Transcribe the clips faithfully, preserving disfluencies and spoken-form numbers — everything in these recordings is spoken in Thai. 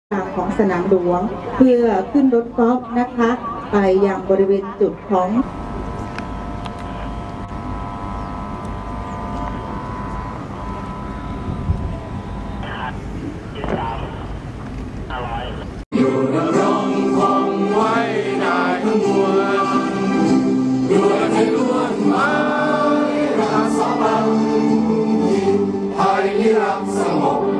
ของสนามหลวงเพื่อขึ้นรถกอล์ฟนะคะไปยังบริเวณจุดของอยู่ดำรงคงไว้ได้ทั้งมวลอยู่ให้ล้วนไม้รักษาบังไทยนิรันดร์สงบ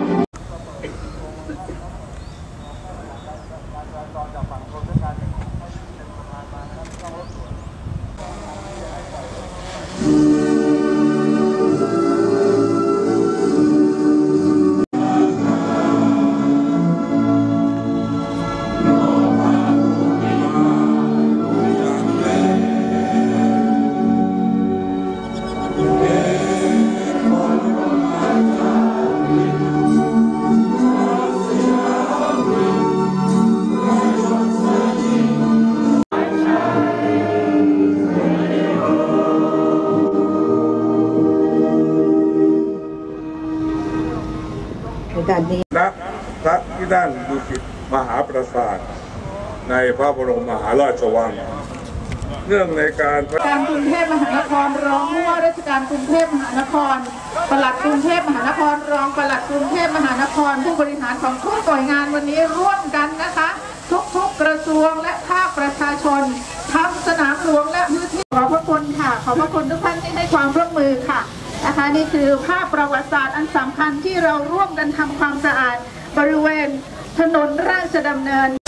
ณพระที่นั่งดุสิตมหาปราสาทในพระบรมมหาราชวังเนื่องในการการกรุงเทพมหานครรองผู้ว่าราชการกรุงเทพมหานครปลัดกรุงเทพมหานครรองปลัดกรุงเทพมหานครผู้บริหารของทุกหน่วยงานวันนี้ร่วมกันนะคะทุกๆกระทรวงและภาคประชาชนทั้งสนามหลวงและพื้นที่ขอบพระคุณค่ะขอบพระคุณทุกท่านที่ให้ความร่วมมือค่ะนะคะนี่คือภาพประวัติศาสตร์อันสำคัญที่เราร่วมกันทำความสะอาดบริเวณถนนราชดำเนิน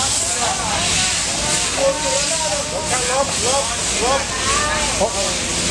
ลบลบลบ